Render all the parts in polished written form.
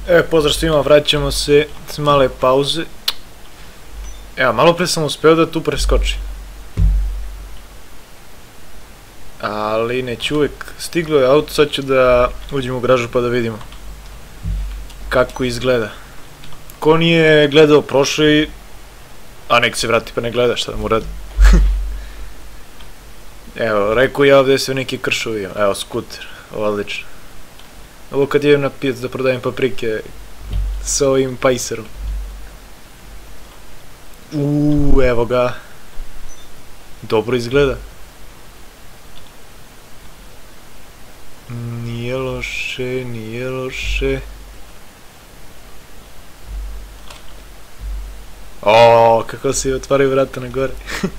Pozdrav svima, vraćamo se s male pauze. Evo, malo pre sam uspeo da tu preskočim. Ali neću uvek. Stiglo je auto, sad ću da uđem u garažu pa da vidimo kako izgleda. Ko nije gledao prošli, a nek se vrati pa ne gleda, šta da mu radi. Evo, rekao ja ovdje sve neki kršovi, evo skuter, odlično. Ovo kad idem na pijac da prodajem paprike sa ovim pajserom. Evo ga. Dobro izgleda. Nije loše, nije loše. Kako se otvaraju vrata na gore.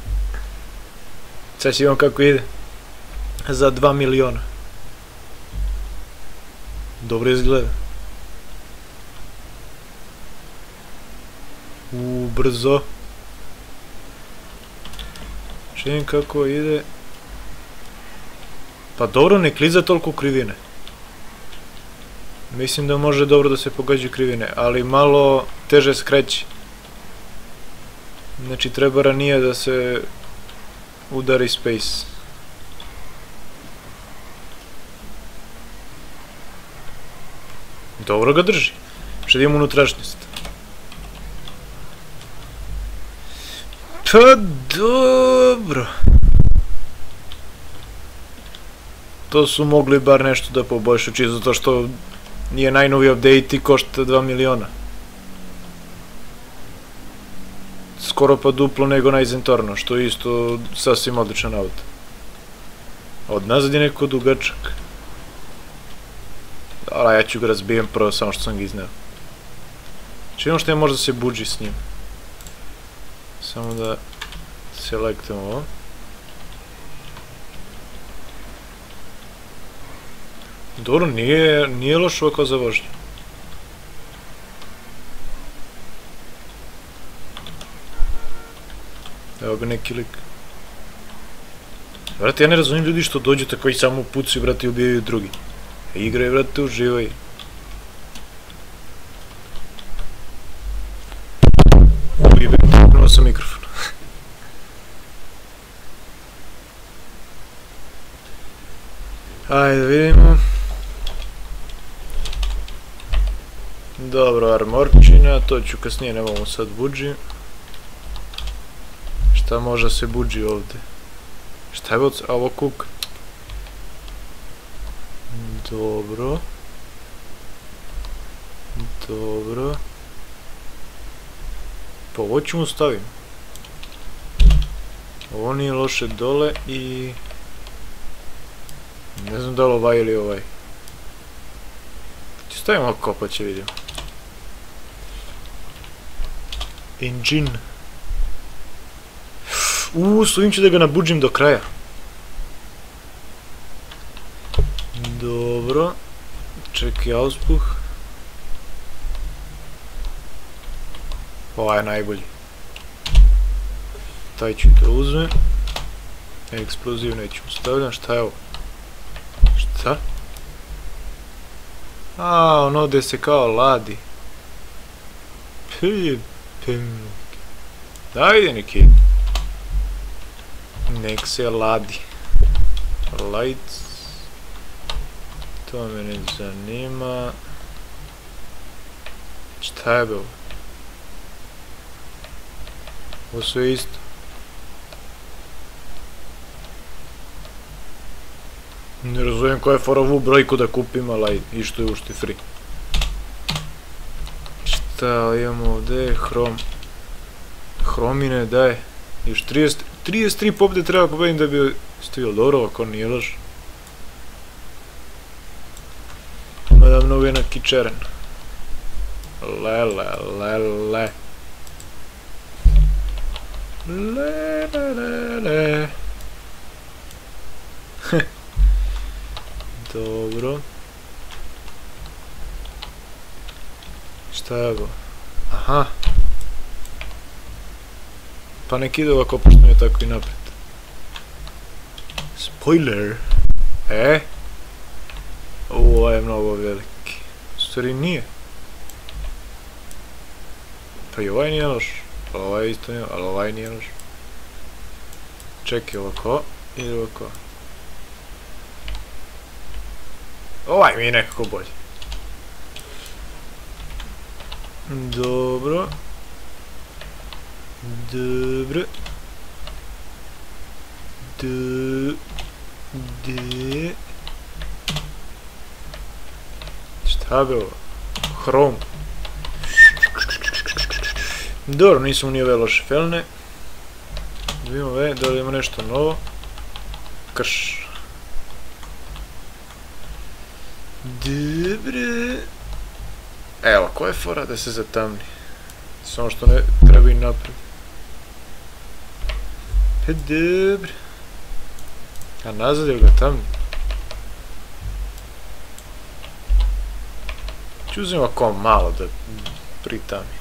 Sad ćemo kako ide. Za 2 miliona. Dobro izgleda. Brzo. Čim kako ide. Pa dobro, ne kliza toliko krivine. Mislim da može dobro da se pogađa krivine, ali malo teže skreći. Znači treba ranije da se udari space. Dobro ga drži. Što idemo unutrašnjost. Pa dobro. To su mogli bar nešto da poboljšaju, čisto zato što nije najnoviji update i košta 2 miliona. Skoro pa duplo nego najzentorno, što je isto sasvim odličan auto. Od nazad je neko dugačak. Ali ja ću ga razbijem prvo samo što sam ga izneo. Čujemo što je možda se budži s njim. Samo da selektujem ovo. Dobro, nije loš ovako za vožnju. Evo ga neki lik. Vrati, ja ne razumijem ljudi što dođu tako i samo pucaju, vrati, i ubijaju drugi. Igraj, vrati, uživaj. Upravo sam mikrofon. Ajde, vidimo. Dobro, armorčina, to ću kasnije, ne mogu sad buđi. Šta može se buđi ovdje? Šta je ovo kuk? Dobro. Dobro. Pa ovo ću mu stavim. Ovo nije loše dole i... Ne znam da li ovaj ili ovaj. Ću stavim oko pa će vidimo. Engine. S ovim ću da ga nabuđim do kraja. Dobro. Čekaj, auspuh. Ovaj je najbolji. Taj ću da uzmem. Eksploziv neću stavljam. Šta je ovo? Šta? Ono gde se kao ladi. Dajde neki. Nek se ladi. Lights. To me ne zanima. Šta je bilo? Ovo sve isto. Ne razumijem koja je fora ovu brojku da kupim, ali i što je ušti free. Šta imamo ovdje? Hromine, daj. Još 33 pobjede treba pobedim da bi stigao dobro, ako nije laž. Madame Novina Kičeren. Le. Dobro. Šta je ovo? Aha. Pa nek ide ovako, pošto mi je tako i napred. Spoiler. Ovo je mnogo veliki. U stvari nije. Pa i ovaj nije loš. Ovaj isto nije, ali ovaj nije loš. Čekaj, ovako ili ovako. Ovaj mi je nekako bolji. Dobro. Dobro. Šta be ovo? Hrom. Dobro, nisam ni ove loše felne. Da vidimo ove, da li ima nešto novo. Krš. Dobre. Evo, koja je fora da se zatamni? Samo što ne treba i napred. Pa dobro. A nazad je ga tamni? Ću uzim ovako malo da pritami.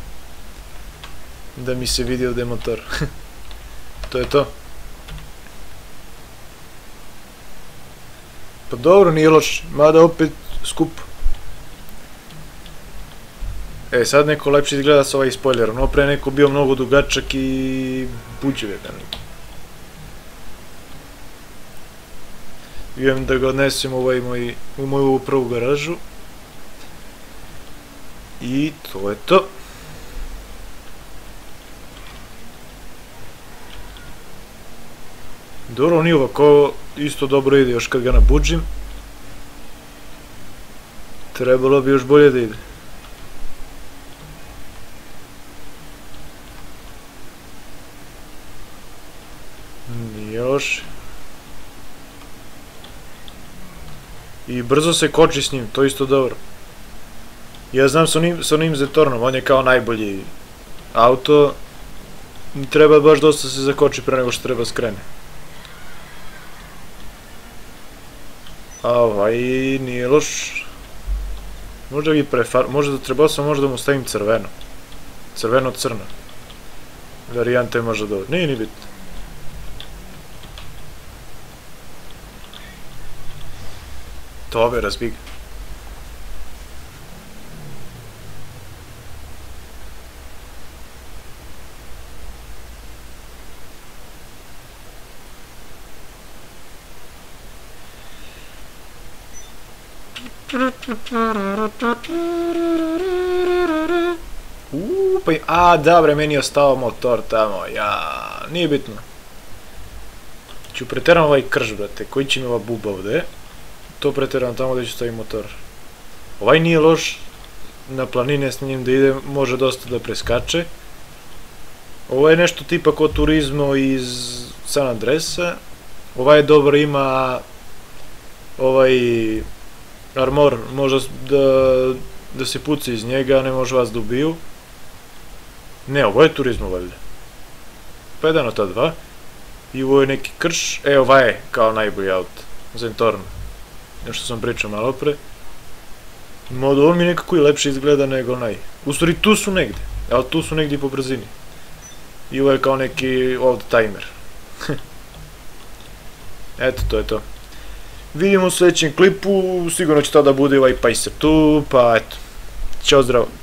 Da mi se vidi ovdje motor. To je to. Pa dobro, nije loš, mada opet skup. E, sad neko lepše izgleda s ovaj spoilerom, no pre neko bio mnogo dugačak i buđev jedan. Idem da ga odnesem u moju prvu garažu. I to je to. Dobro, nije ovako isto dobro ide još kad ga nabuđim. Trebalo bi još bolje da ide. Nije loše. I brzo se koči s njim, to isto dobro. Ja znam s onim Zetornom, on je kao najbolji auto. Treba baš dosta se zakoči pre nego što treba skrene. A ovaj nije loš. Možda bi možda trebao sam možda mu stavim crveno. Crveno-crno. Varijanta je možda dobro. Nije ni bitno. To be razbig. Pa a dobro, meni je ostao motor tamo, nije bitno. Ću preteram ovaj krš, brate, koji će mi ova buba ovde. To preteram tamo gde ću staviti motor. Ovaj nije loš, na planine s njim da ide, može dosta da preskače. Ovo je nešto tipa ko Turismo iz San Andreasa. Ovaj je dobro, ima ovaj armor, može da se puca iz njega, ne može vas da ubiju. Ne, ovo je Turismo valjda. Pa jedan od ta dva. I ovo je neki krš, ovaj je kao najbolji auto. Zentorno. Nešto sam pričao malo pre. Modo, on mi nekako i lepše izgleda nego onaj. U stvari tu su negde. Evo tu su negde po brzini. I ovo je kao neki old timer. Eto, to je to. Vidimo u sledećem klipu, sigurno će tada bude ovaj Pacer tu, pa eto. Ćao, zdravo.